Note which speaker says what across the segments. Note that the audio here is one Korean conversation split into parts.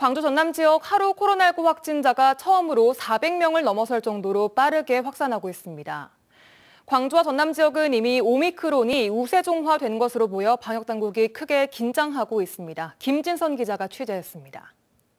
Speaker 1: 광주 전남 지역 하루 코로나19 확진자가 처음으로 400명을 넘어설 정도로 빠르게 확산하고 있습니다. 광주와 전남 지역은 이미 오미크론이 우세종화된 것으로 보여 방역당국이 크게 긴장하고 있습니다. 김진선 기자가 취재했습니다.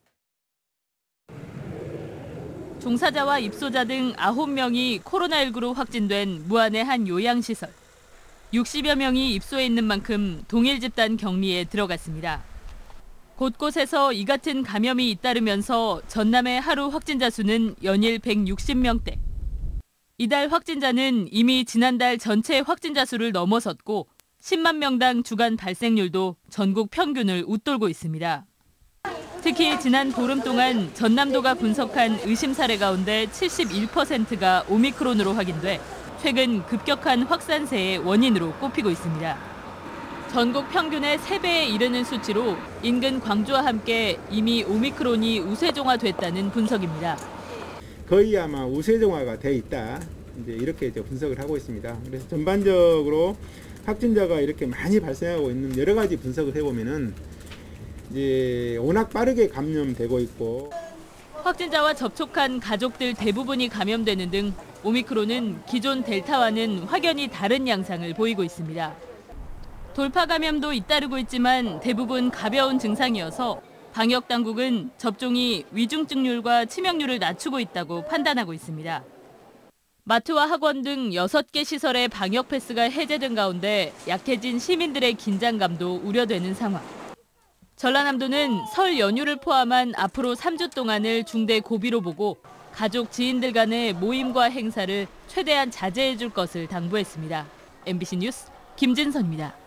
Speaker 2: 종사자와 입소자 등 9명이 코로나19로 확진된 무안의 한 요양시설. 60여 명이 입소해 있는 만큼 동일 집단 격리에 들어갔습니다. 곳곳에서 이 같은 감염이 잇따르면서 전남의 하루 확진자 수는 연일 160명대. 이달 확진자는 이미 지난달 전체 확진자 수를 넘어섰고 10만 명당 주간 발생률도 전국 평균을 웃돌고 있습니다. 특히 지난 보름 동안 전남도가 분석한 의심 사례 가운데 71%가 오미크론으로 확인돼 최근 급격한 확산세의 원인으로 꼽히고 있습니다. 전국 평균의 3배에 이르는 수치로 인근 광주와 함께 이미 오미크론이 우세종화됐다는 분석입니다.
Speaker 3: 거의 아마 우세종화가 돼 있다. 이렇게 분석을 하고 있습니다. 그래서 전반적으로 확진자가 이렇게 많이 발생하고 있는 여러 가지 분석을 해보면은 이제 워낙 빠르게 감염되고 있고
Speaker 2: 확진자와 접촉한 가족들 대부분이 감염되는 등 오미크론은 기존 델타와는 확연히 다른 양상을 보이고 있습니다. 돌파 감염도 잇따르고 있지만 대부분 가벼운 증상이어서 방역 당국은 접종이 위중증률과 치명률을 낮추고 있다고 판단하고 있습니다. 마트와 학원 등 6개 시설의 방역 패스가 해제된 가운데 약해진 시민들의 긴장감도 우려되는 상황. 전라남도는 설 연휴를 포함한 앞으로 3주 동안을 중대 고비로 보고 가족, 지인들 간의 모임과 행사를 최대한 자제해 줄 것을 당부했습니다. MBC 뉴스 김진선입니다.